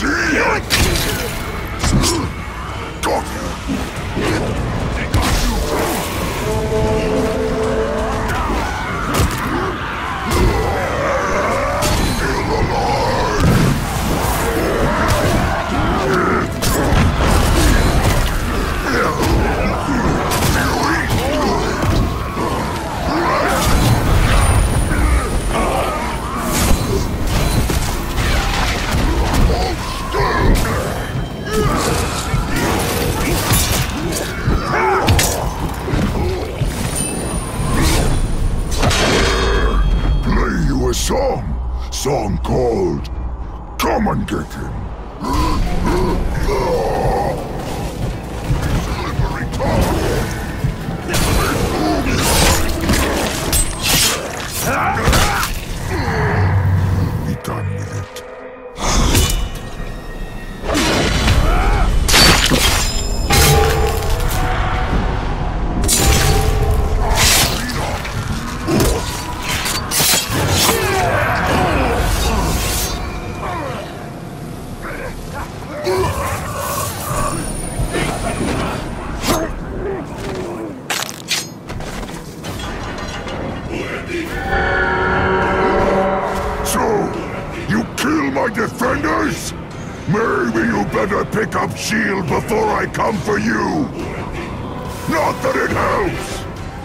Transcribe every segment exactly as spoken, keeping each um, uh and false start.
see it! Got you! They got you! Feel alive! Song, song called Come and Get Him. Slippery target. Be done with it. Defenders? Maybe you better pick up shield before I come for you. Not that it helps.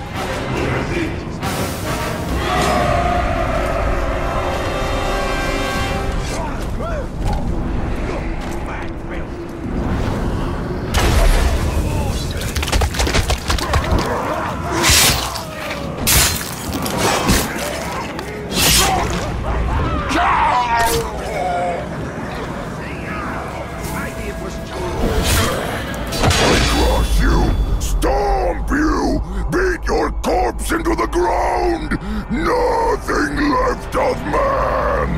Into the ground! Nothing left of man!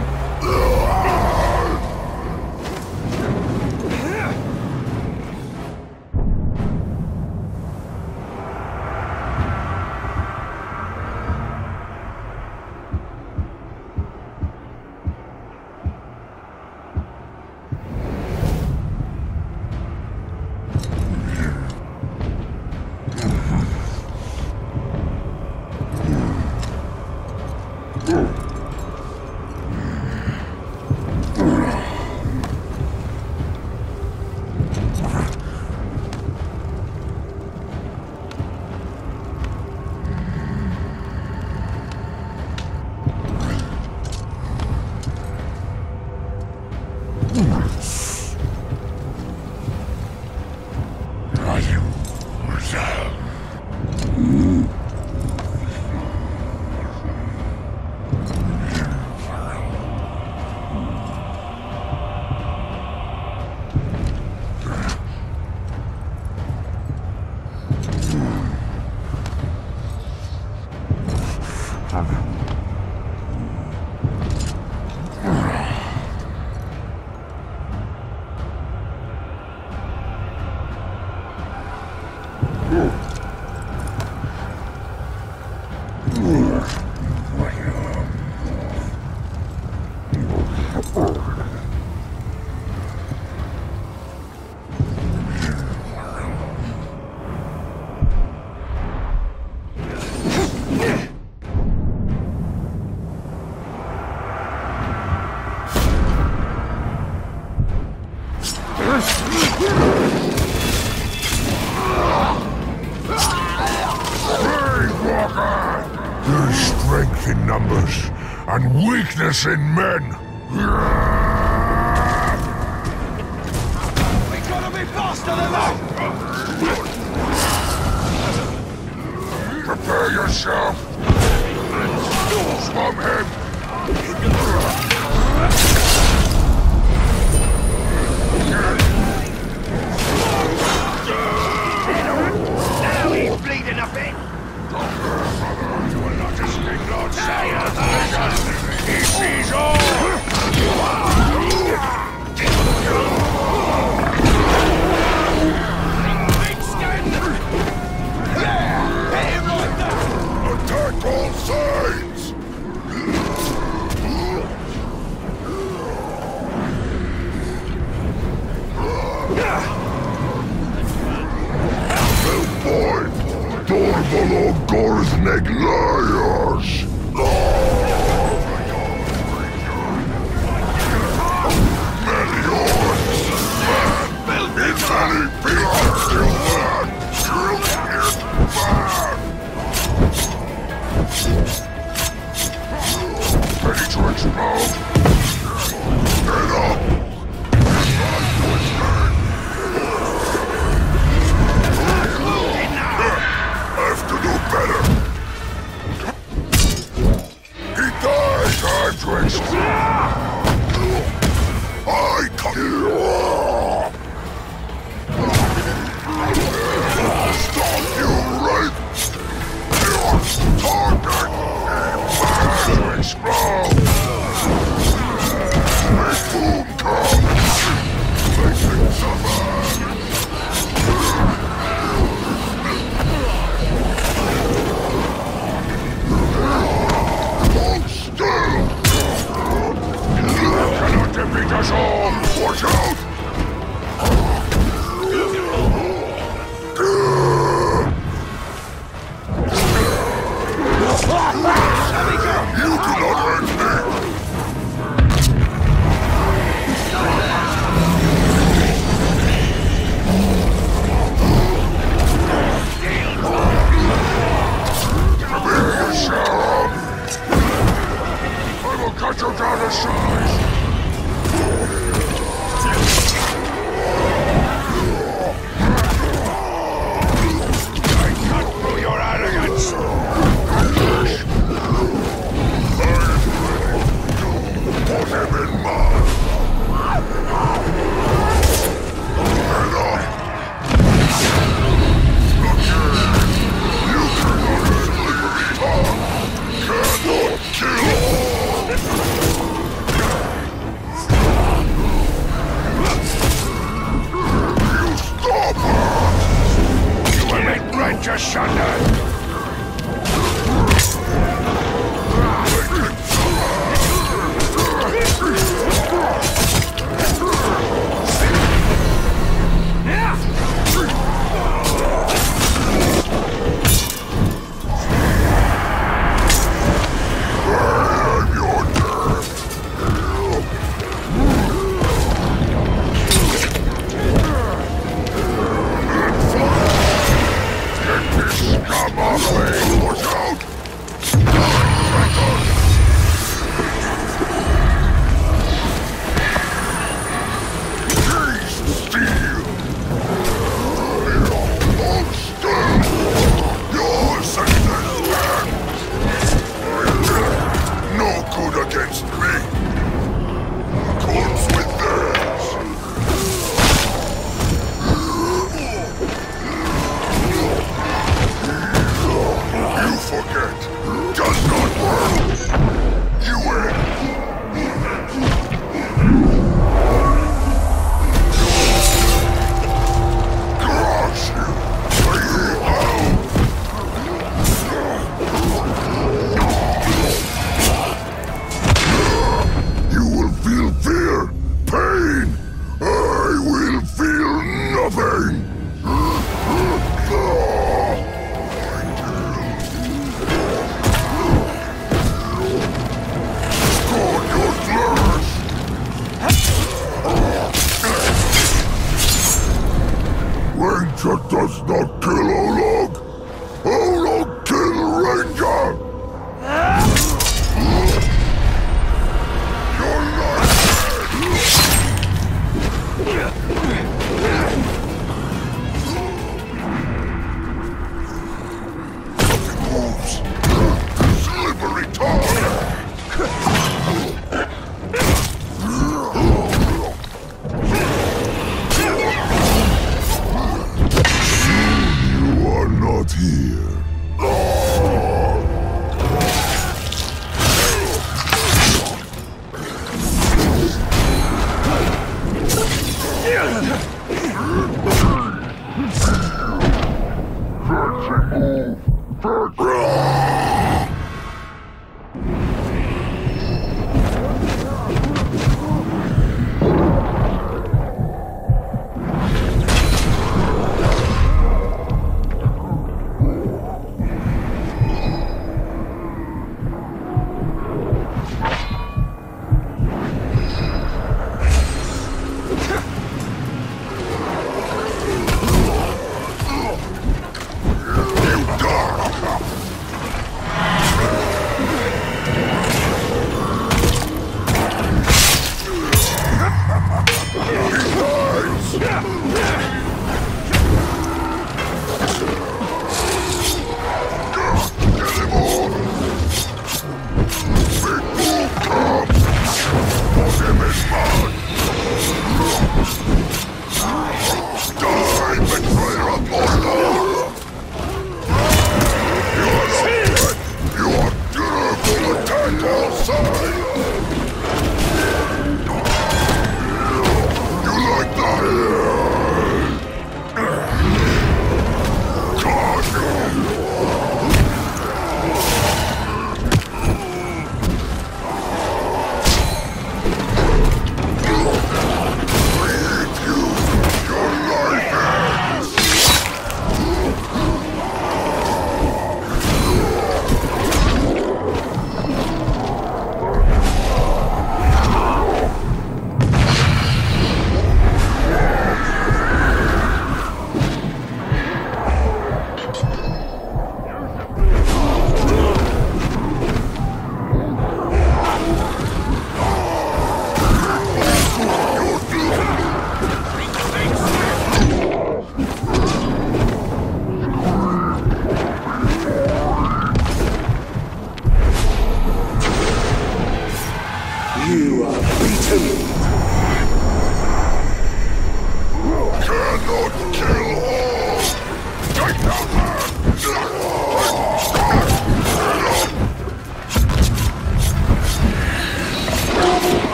There's strength in numbers, and weakness in men. We gotta be faster than that! Prepare yourself! Swamp him! Now he's bleeding a bit! You will not escape Lord Sire! He sees all! Attack all sides! big liars! Ready to explode? Get up! Have to do better! He died! Time to explode! I come here! Stop you, right? You're target! Time to explode! Make boom come! Make it suffer! Hold still! You cannot defeat us all! Watch out! You do not hurt me! Come here, you shall! I will cut you down to size! I cut through your arrogance! Put him in mind! Get up! Look here! You cannot easily talk! Cannot kill! You stop her! You will make bread to sunder! Ranger does not kill Olog! Olog kill Ranger! You're not Nothing moves! Slippery tongue! Not here.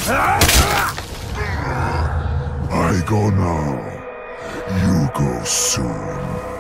I go now. You go soon.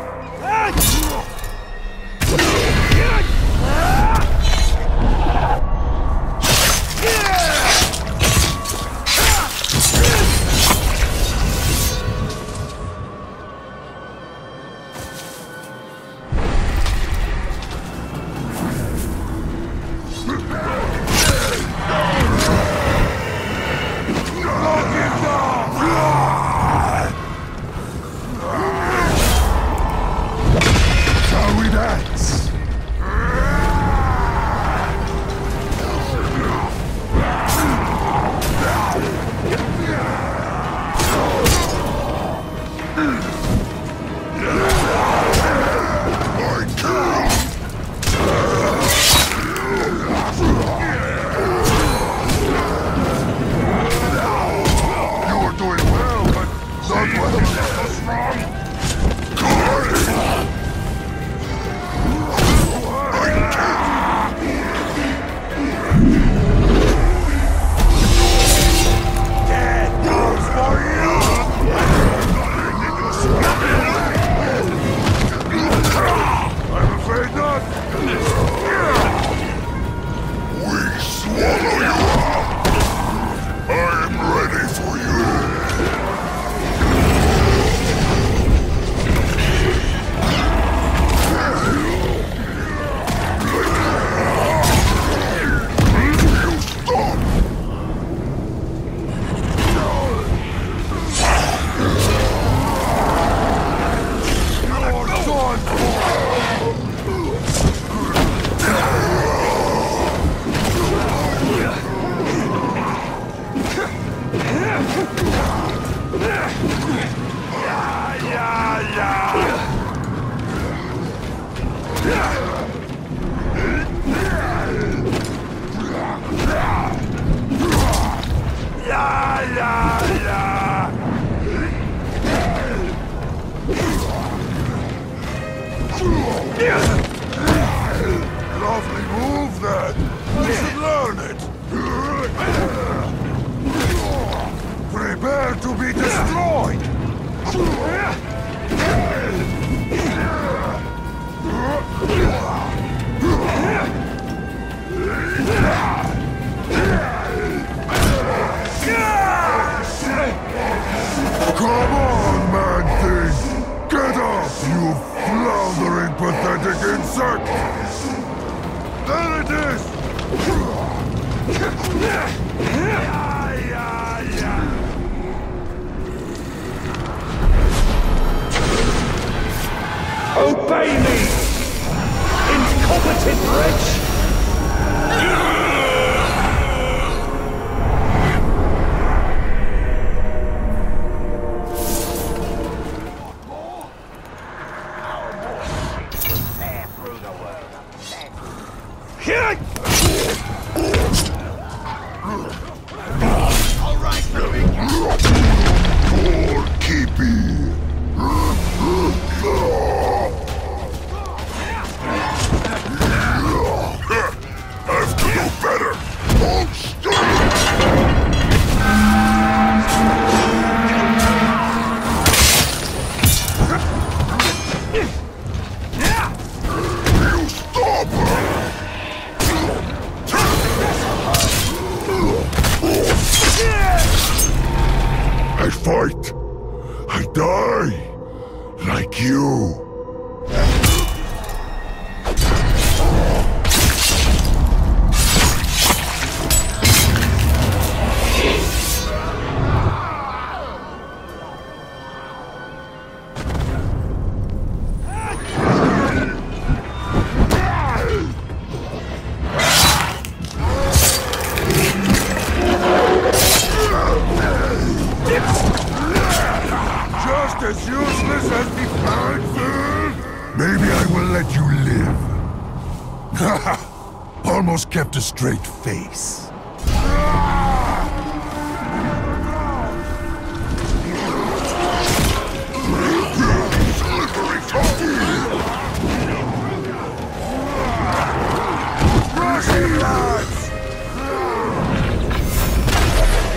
Lovely move, that. You should learn it. Prepare to be destroyed. Come on, man thing! Get up, you floundering, pathetic insect! There it is! Obey me! Incompetent wretch! I fight. I die. Like you. As useless as the panther? Maybe I will let you live. Haha! Almost kept a straight face. Rushing lads!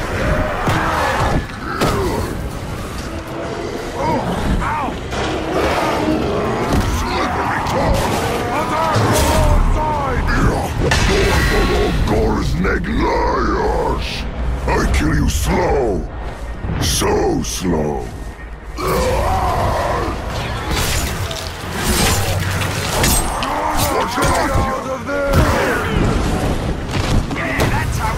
kill you slow. So slow. Watch out of there! That's how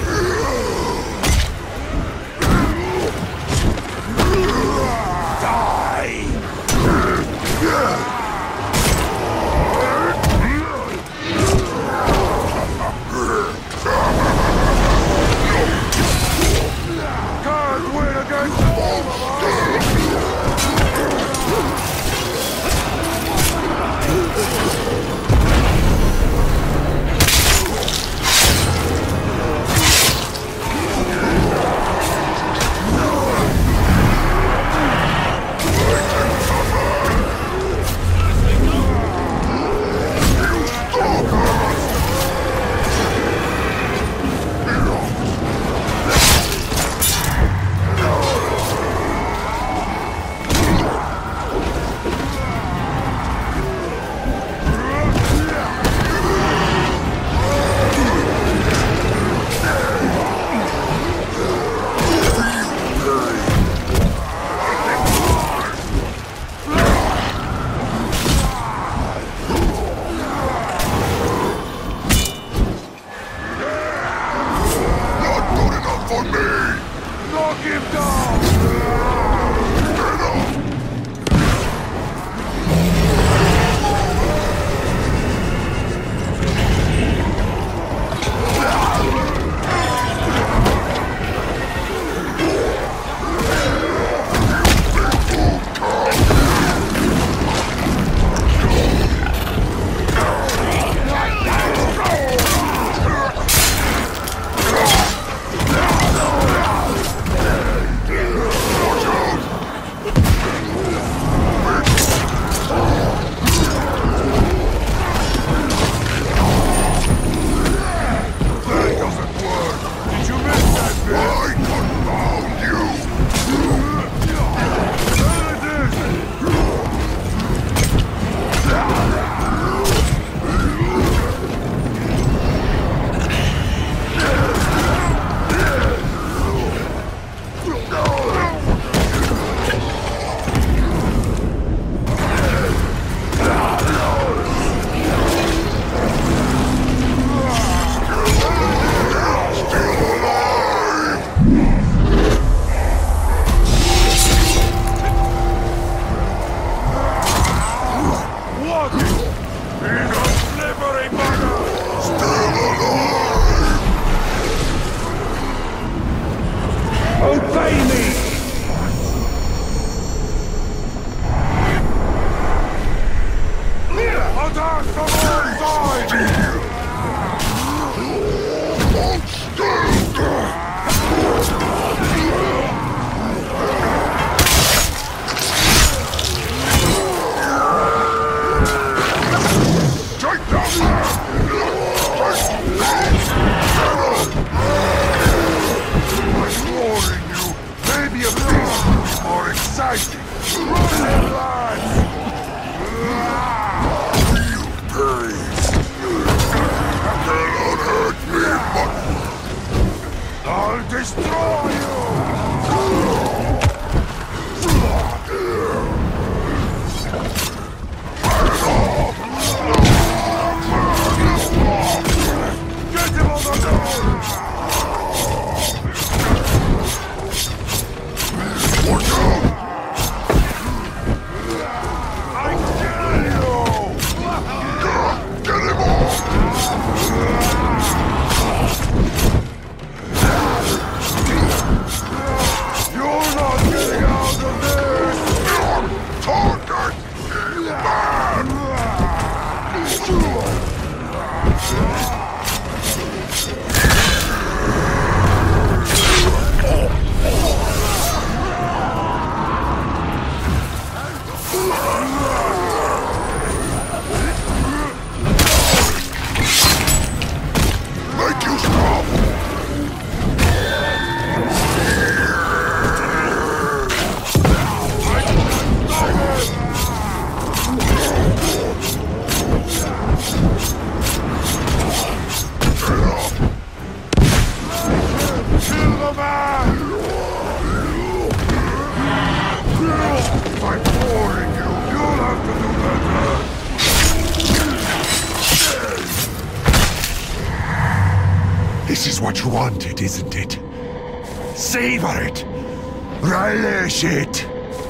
what you wanted, isn't it? Savor it! Relish it!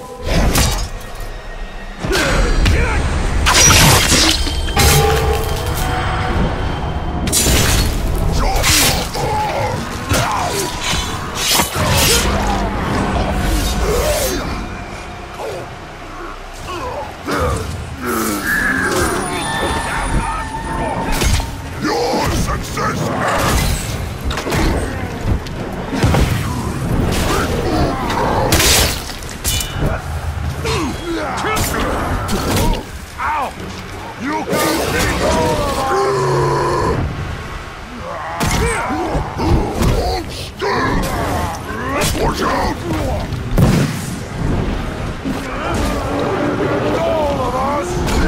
Watch out! All of us!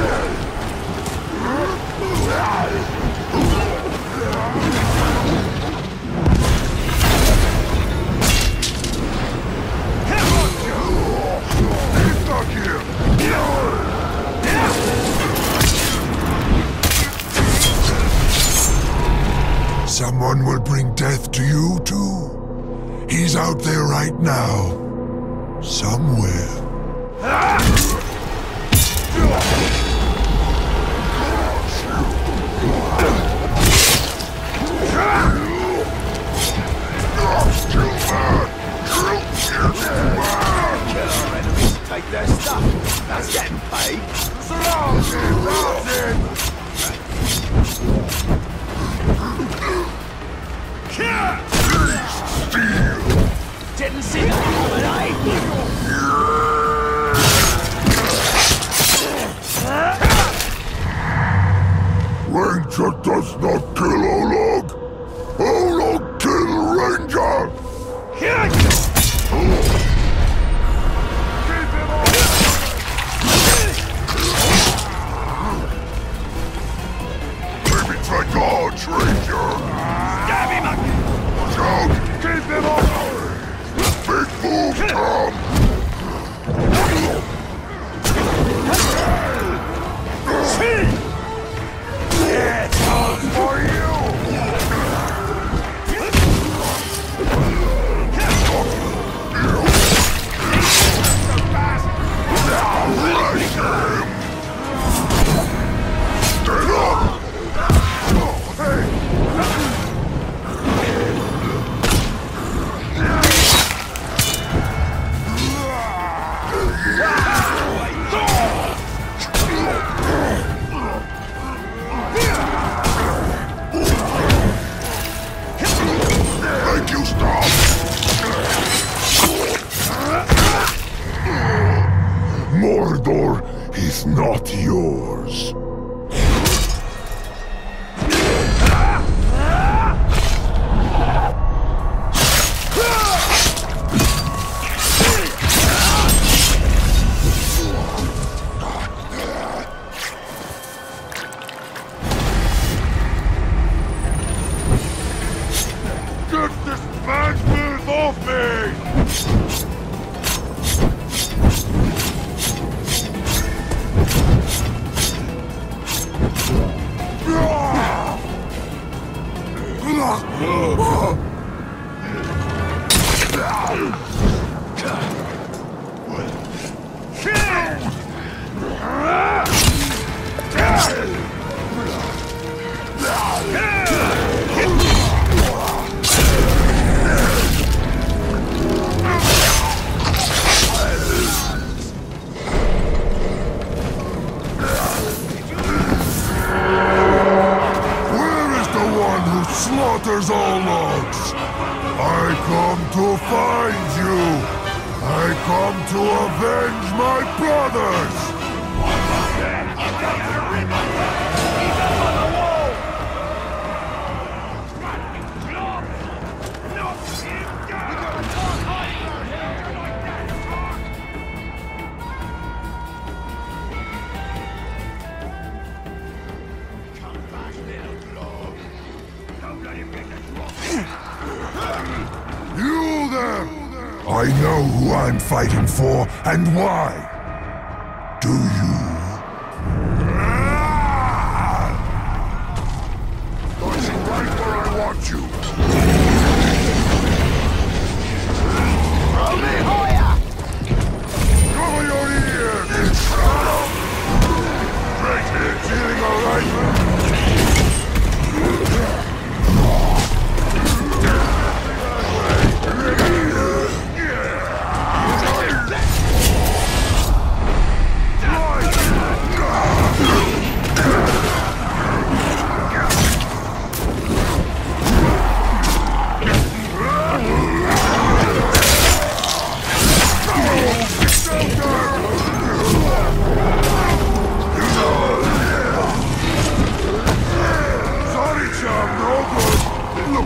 He's stuck here! Someone will bring death to you, too. He's out there right now. Somewhere. Take their stuff. That's getting paid. Surround him! That's it! Didn't see that coming, eh? Ranger does not kill Olog! Olog kill Ranger! Keep him on! Maybe try dodge, Ranger! Stab him up! Watch out! Keep him on! Big move, Tom! It's all for you! Stand up! Hey! Thank you, stop! Mordor is not yours. Get this man's move off me! Slaughters all logs. I come to find you. I come to avenge my brothers. You there! I know who I'm fighting for and why. Do you? Ah! Are you right where I want you?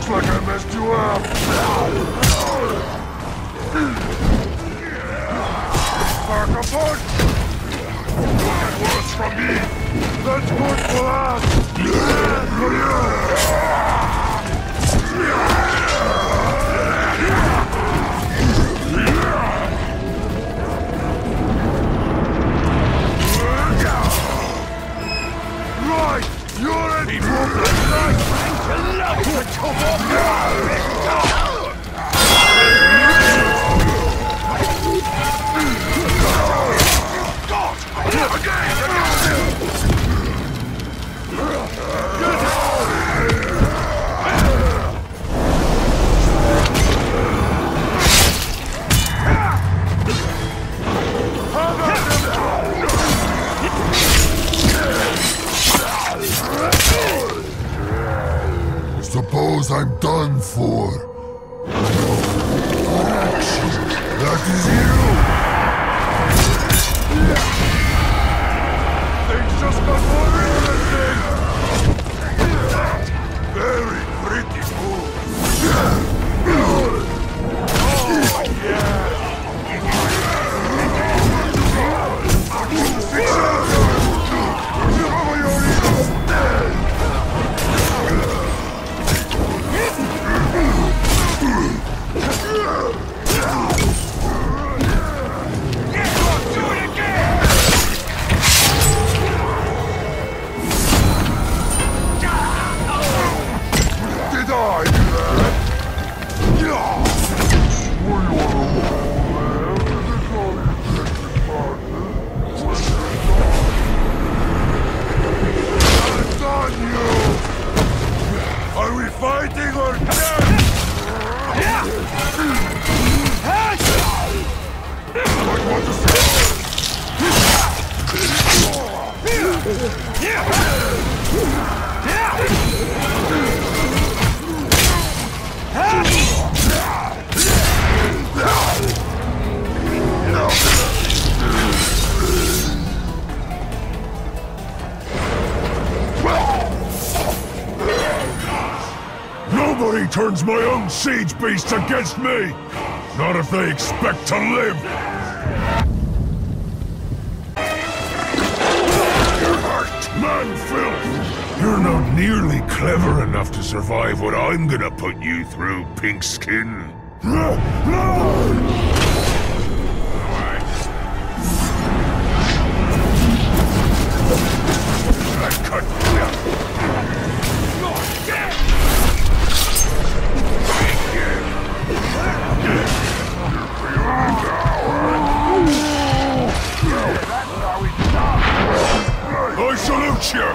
like I messed you up. Spark a punch! Get worse from me! That's good for us! And for you! Right! You're an evil! Right! I love to come up Suppose I'm done for. That is you! Things just got more interesting! Very pretty move! Oh, yeah! Fighting or death! I want to see. Nobody turns my own siege beasts against me! Not if they expect to live! You're hurt, man filth! You're not nearly clever enough to survive what I'm gonna put you through, pink skin. I cut you. I salute you!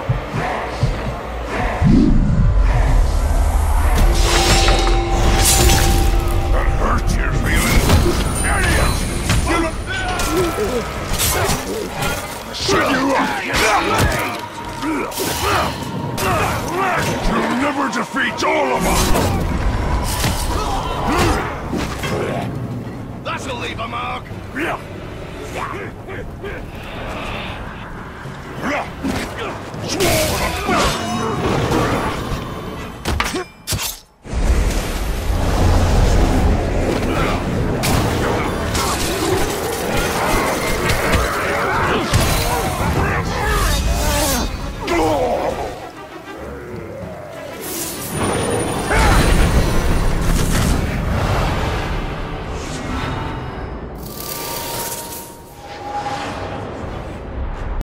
That hurt your feelings? Idiot! Shut you up! You'll never defeat all of us! That'll leave a mark! Swore